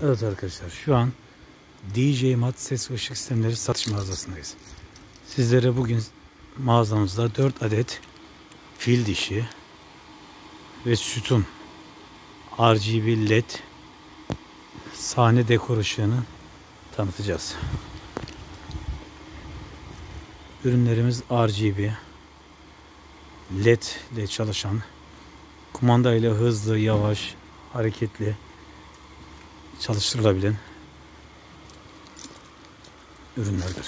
Evet arkadaşlar, şu an DJ Mat ses ve ışık sistemleri satış mağazasındayız. Sizlere bugün mağazamızda 4 adet fil dişi ve sütun RGB LED sahne dekor ışığını tanıtacağız. Ürünlerimiz RGB LED ile çalışan, kumandayla hızlı, yavaş, hareketli çalıştırılabilen ürünlerdir.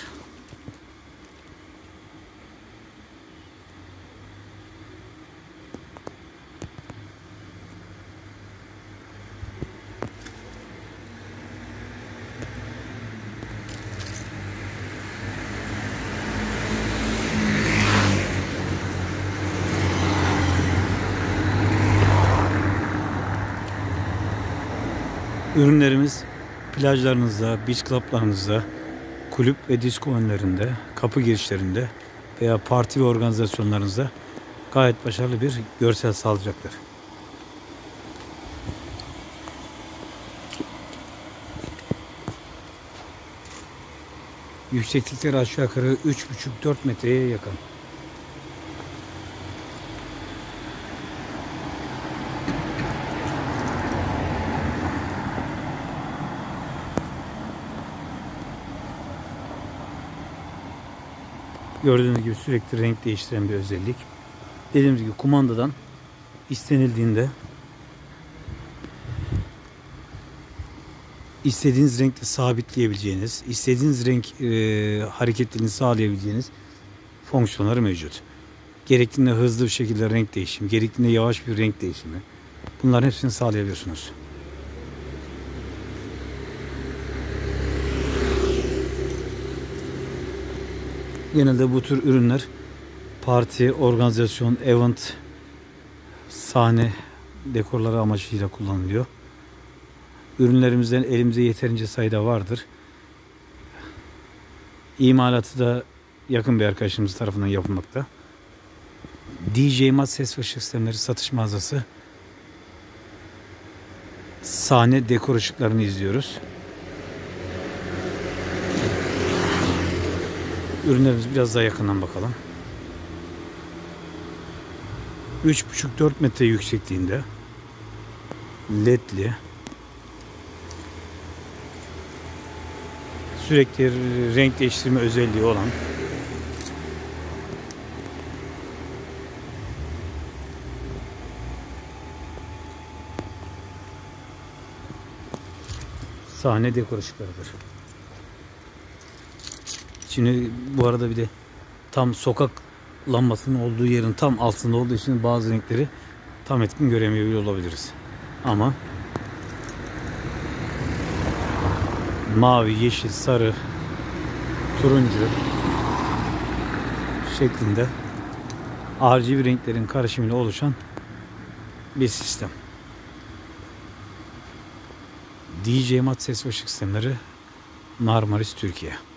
Ürünlerimiz plajlarınızda, beach club'larınızda, kulüp ve disko önlerinde, kapı girişlerinde veya parti ve organizasyonlarınızda gayet başarılı bir görsel sağlayacaktır. Yükseklikleri aşağı yukarı 3,5-4 metreye yakın. Gördüğünüz gibi sürekli renk değiştiren bir özellik. Dediğimiz gibi kumandadan istenildiğinde istediğiniz renkte sabitleyebileceğiniz, istediğiniz renk hareketliliğini sağlayabileceğiniz fonksiyonları mevcut. Gerektiğinde hızlı bir şekilde renk değişimi, gerektiğinde yavaş bir renk değişimi. Bunların hepsini sağlayabiliyorsunuz. Genelde bu tür ürünler parti, organizasyon, event, sahne dekorları amacıyla kullanılıyor. Ürünlerimizden elimize yeterince sayıda vardır. İmalatı da yakın bir arkadaşımız tarafından yapılmakta. DJ Mat ses ve ışık sistemleri satış mağazası. Sahne dekor ışıklarını izliyoruz. Ürünlerimiz biraz daha yakından bakalım. 3,5-4 metre yüksekliğinde ledli, sürekli renk değiştirme özelliği olan sahne dekor ışıklarıdır. Şimdi bu arada bir de tam sokak lambasının olduğu yerin tam altında olduğu için bazı renkleri tam etkin göremiyor olabiliriz. Ama mavi, yeşil, sarı, turuncu şeklinde RGB renklerin karışımıyla oluşan bir sistem. DJ Mat ses ve ışık sistemleri, Marmaris, Türkiye.